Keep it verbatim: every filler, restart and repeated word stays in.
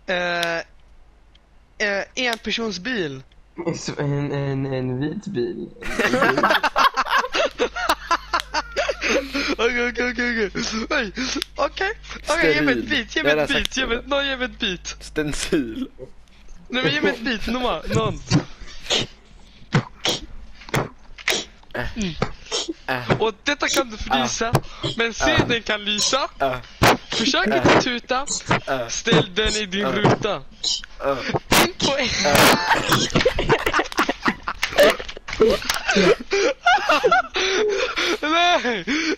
Uh, uh, en persons bil. En, en, en vit bil. Okej, okej, okej, okej. Okej, okej, ge mig ett beat, ge mig ett beat, ge mig, någon ge mig ett beat. Stencil. Nej men ge mig ett beat, någon, någon. Mm. Och detta kan du frysa, men scenen kan lysa. Försök inte tuta, ställ den i din ruta. In på en. Nej,